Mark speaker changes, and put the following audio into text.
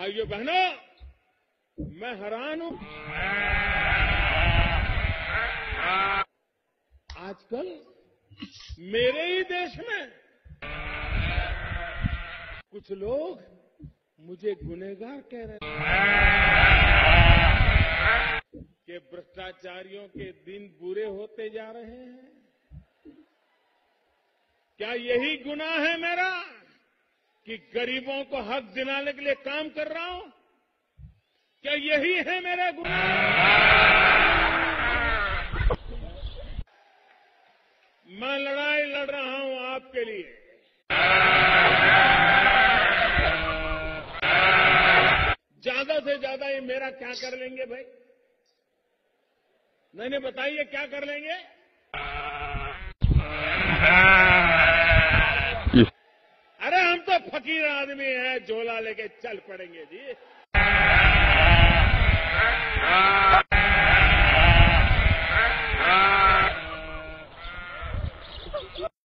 Speaker 1: भाइयों बहनों, मैं हैरान हूं। आजकल मेरे ही देश में कुछ लोग मुझे गुनहगार कह रहे हैं कि भ्रष्टाचारियों के दिन बुरे होते जा रहे हैं। क्या यही गुनाह है मेरा कि गरीबों को हक दिलाने के लिए काम कर रहा हूं? क्या यही है मेरा गुनाह? मैं लड़ाई लड़ रहा हूं आपके लिए। ज्यादा से ज्यादा ये मेरा क्या कर लेंगे भाई? नहीं बताइए क्या कर लेंगे? अरे हम तो फकीर आदमी हैं, झोला लेके चल पड़ेंगे जी।